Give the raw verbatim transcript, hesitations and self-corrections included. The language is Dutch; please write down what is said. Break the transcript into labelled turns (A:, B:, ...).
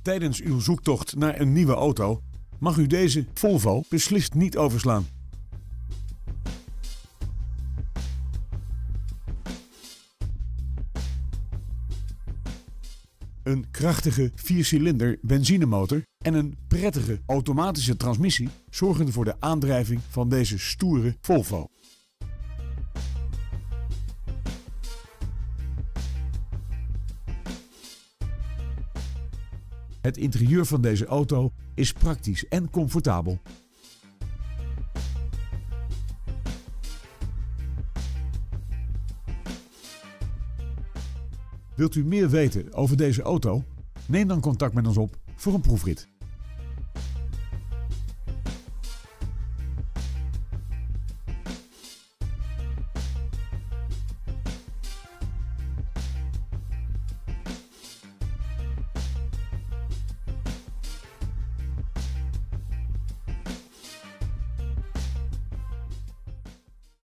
A: Tijdens uw zoektocht naar een nieuwe auto mag u deze Volvo beslist niet overslaan. Een krachtige viercilinder benzinemotor en een prettige automatische transmissie zorgen voor de aandrijving van deze stoere Volvo. Het interieur van deze auto is praktisch en comfortabel. Wilt u meer weten over deze auto? Neem dan contact met ons op voor een proefrit.